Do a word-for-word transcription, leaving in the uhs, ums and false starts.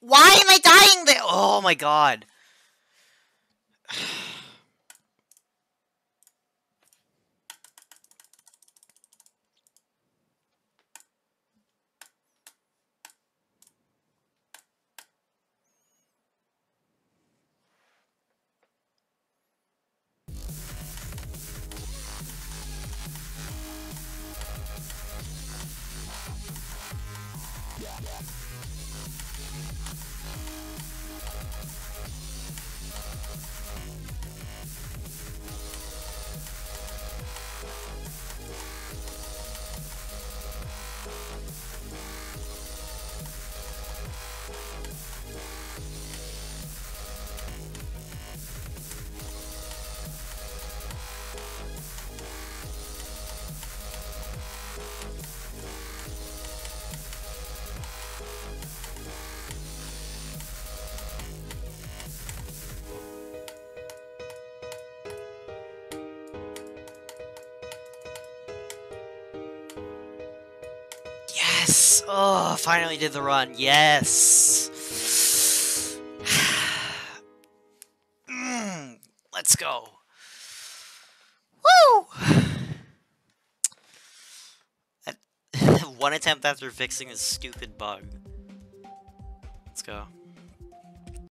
Why am I dying there? Oh my god. Yes! Oh, finally did the run. Yes! mm, let's go. Woo! One attempt after fixing a stupid bug. Let's go.